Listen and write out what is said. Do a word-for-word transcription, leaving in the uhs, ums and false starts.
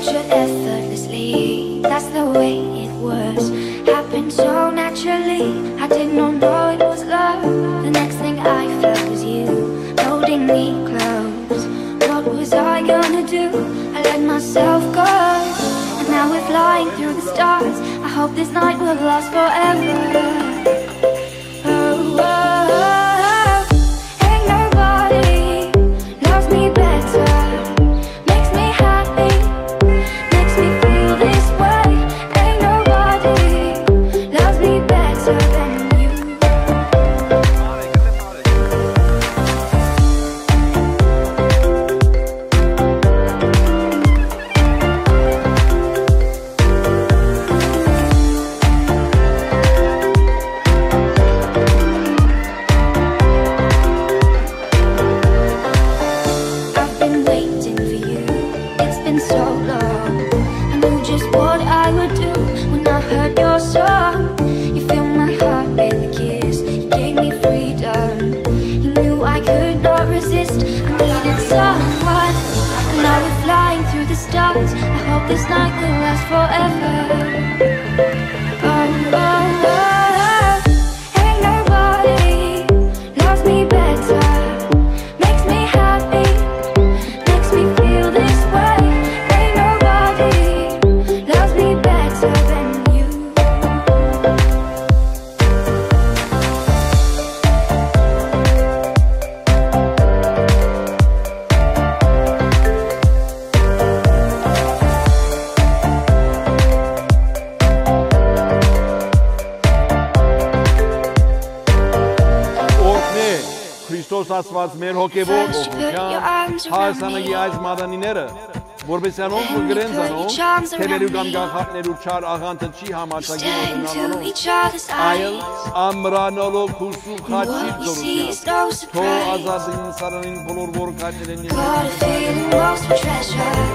picture effortlessly. That's the way it was. Happened so naturally. I did not know it was love. The next thing I felt was you holding me close. What was I gonna do? I let myself go. And now we're flying through the stars. I hope this night will last forever. Oh, oh, oh. Ain't nobody loves me better. Makes me happy, makes me feel this way. Ain't nobody loves me better than you. I've been waiting for you, it's been so long. I knew just what I would do when I heard your song. You filled my heart with a kiss, you gave me freedom. You knew I could not resist, I needed someone. And now we're flying through the stars. I hope this night will last forever. Oh, oh, oh. Ain't nobody loves me better. Makes me happy, makes me feel this way. Ain't nobody loves me better than you. Օրհնե Քրիստոս Աստված մեր հոգևոր օգնության հարսանագի այս մադանիները, որպես անոնք որ գրեն զանոն, թևերու կամ գախատներու չար աղանթը չի համարձակի օգնանալով, այլ ամրանալով քուսու խաչի ձորության, թող ազատին սարանին բոլոր որկայներենին, Got a feeling lost for treasure.